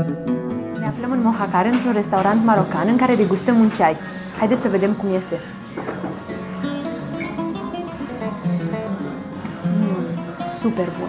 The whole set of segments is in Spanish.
Ne aflăm în Mojácar, într-un restaurant marocan în care degustăm un ceai. Haideți să vedem cum este. Super bun!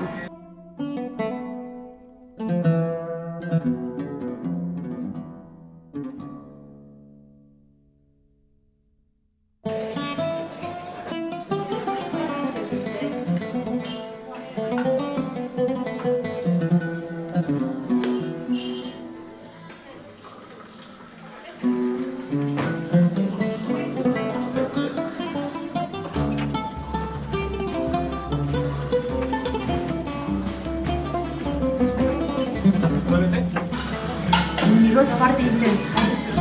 Un miros foarte intens. Haideți să...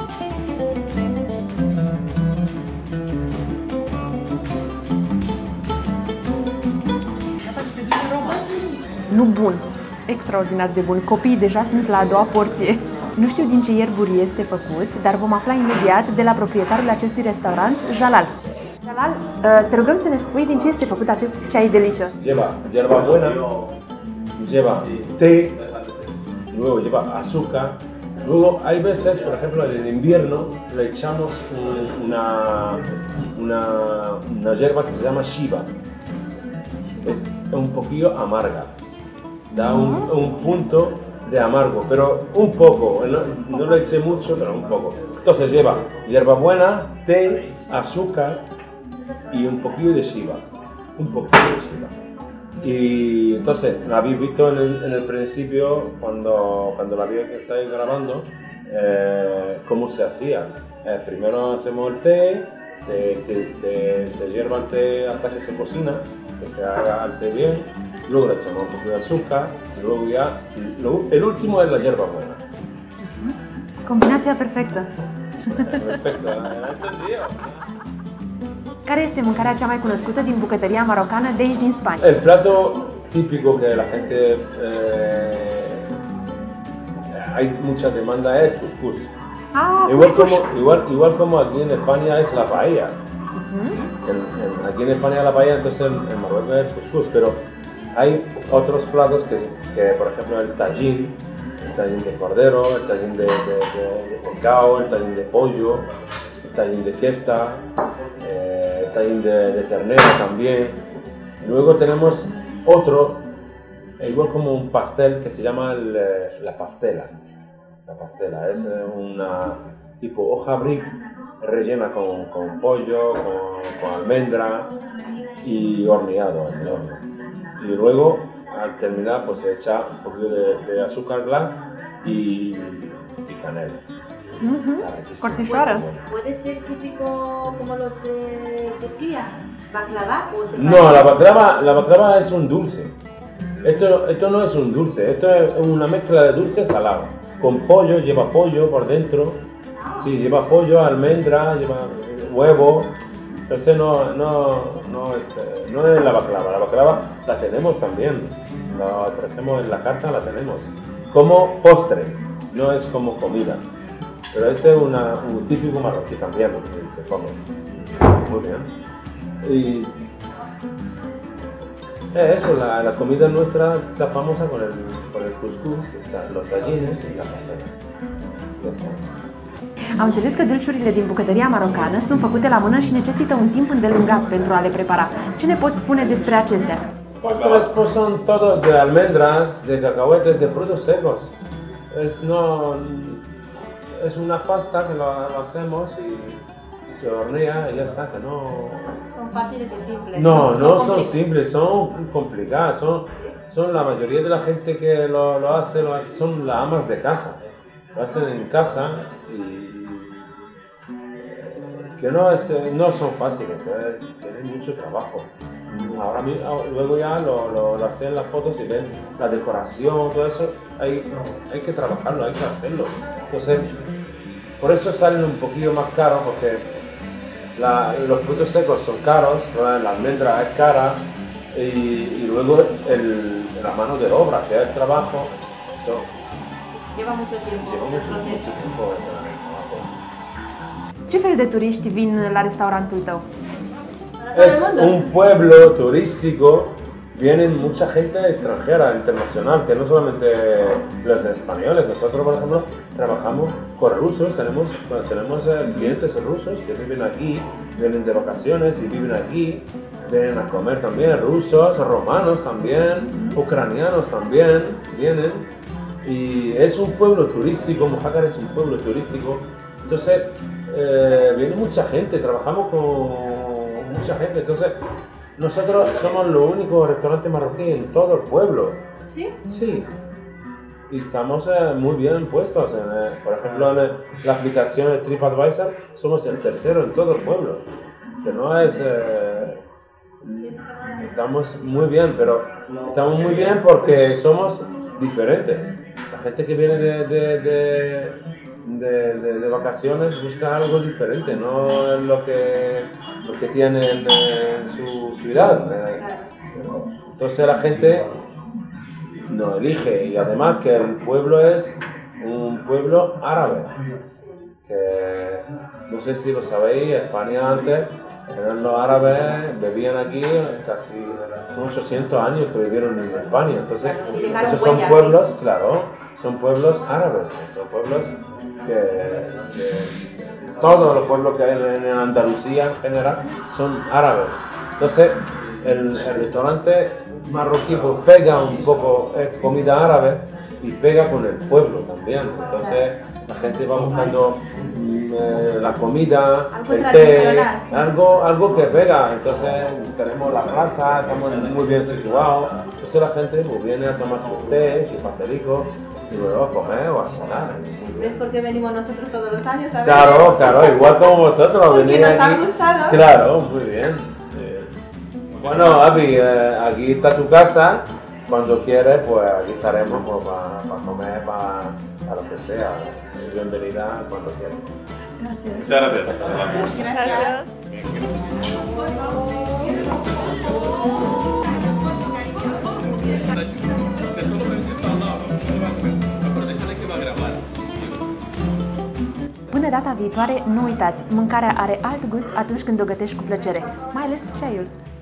Nu bun. Extraordinar de bun. Copiii deja sunt la a doua porție. Nu știu din ce ierburi este făcut, dar vom afla imediat de la proprietarul acestui restaurant, Jalal. Jalal, te rugăm să ne spui din ce este făcut acest ceai delicios. Lleva hierba buena, lleva té, luego lleva azúcar. Luego hay veces, por ejemplo, en invierno le echamos una hierba que se llama shiva. Es un poquillo amarga, da un punto de amargo, pero un poco, no le eché mucho, pero un poco. Entonces lleva hierbabuena, té, azúcar y un poquillo de shiva, un poquillo de shiva. Y entonces, lo habéis visto en el principio, cuando la vi que estáis grabando, cómo se hacía. Primero hacemos el té, se hierva el té hasta que se cocina, que se haga el té bien, luego le echamos un poquito de azúcar, y luego ya, el último es la hierba buena. Combinația perfectă! Perfecto, ¿has entendido? Care este mâncarea cea mai cunoscută din bucătăria marocană de aici din Spania? El plato típico que la gente hay mucha demanda es el cuscús. Igual como aquí en España es la paella. Aquí en España la paella, entonces en Marruecos es el cuscús, pero hay otros platos que por ejemplo el tajín de cordero, el tajín de pescado, el tajín de pollo, el tajín de kefta, el tajín de ternera también. Y luego tenemos otro, igual como un pastel que se llama la pastela. La pastela es una tipo hoja brick rellena con pollo, con almendra y horneado en el horno. Y luego al terminar pues se echa un poquito de azúcar glass y canela. Scorțișoară. ¿Puede ser típico como los de Turquía? ¿Baklava o se No, la baklava es un dulce. Esto no es un dulce, esto es una mezcla de dulce salado. Con pollo, lleva pollo por dentro. Sí, lleva pollo, almendra, lleva huevo. Ese no es la baklava. La baklava la tenemos también. La ofrecemos en la carta, la tenemos. Como postre, no es como comida. Pero este es un típico marroquí también, se come. Muy bien. Y eso, la comida nuestra está famosa con el cuscús, los tagines y las pastelas. Ya está. Am înțeles că dulciurile din bucătăria marocană sunt făcute la mână și necesită un timp îndelungat pentru a le prepara. Ce ne poți spune despre acestea? Postres pues son todos de almendras, de cacahuetes, de frutos secos. Es una pasta que lo hacemos y se hornea y ya está, que no... Son fáciles y simples. No son simples, son complicadas, son la mayoría de la gente que lo hace, son las amas de casa. Lo hacen en casa y que no son fáciles, tienen mucho trabajo. Luego ya lo hacen las fotos y ven la decoración, todo eso, hay que trabajarlo, hay que hacerlo. Entonces, por eso salen un poquillo más caros, porque los frutos secos son caros, la almendra es cara y luego la mano de obra, que es el trabajo, eso lleva mucho tiempo. Lleva mucho tiempo. Ce fel de turiști vin la restaurantul tău? Es un pueblo turístico vienen mucha gente extranjera, internacional, que no solamente los españoles. Nosotros, por ejemplo, trabajamos con rusos, tenemos clientes rusos que viven aquí, vienen de vacaciones y viven aquí, vienen a comer también, rusos, romanos también, ucranianos también vienen. Y es un pueblo turístico, Mojácar es un pueblo turístico, entonces viene mucha gente, trabajamos con mucha gente, entonces nosotros somos los únicos restaurantes marroquíes en todo el pueblo. ¿Sí? Sí. Y estamos muy bien puestos. Por ejemplo, en la aplicación de TripAdvisor somos el tercero en todo el pueblo. Que no es... estamos muy bien, pero estamos muy bien porque somos diferentes. La gente que viene de vacaciones busca algo diferente, no lo que tienen en su ciudad. Entonces la gente no elige, y además que el pueblo es un pueblo árabe, que no sé si lo sabéis, España antes eran los árabes, vivían aquí casi, son 800 años que vivieron en España, entonces esos son pueblos, claro, son pueblos árabes, son pueblos que todos los pueblos que hay en Andalucía en general son árabes. Entonces el restaurante marroquí pues pega un poco, es comida árabe y pega con el pueblo también. Entonces la gente va buscando la comida, el té, algo que pega. Entonces tenemos la plaza, estamos muy bien situados. Entonces la gente pues, viene a tomar su té, su pastelico y luego a comer o a cenar. ¿Ves por qué venimos nosotros todos los años? ¿Sabes? Claro, claro, igual como vosotros venís nos aquí. ha gustado. Claro, muy bien. Bueno, Avi, aquí está tu casa. Cuando quieres, pues aquí estaremos pues, para comer, para lo que sea. Bienvenida cuando quieras. Gracias. Muchas gracias. Gracias. Până data viitoare, nu uitați, mâncarea are alt gust atunci când o gătești cu plăcere, mai ales ceaiul.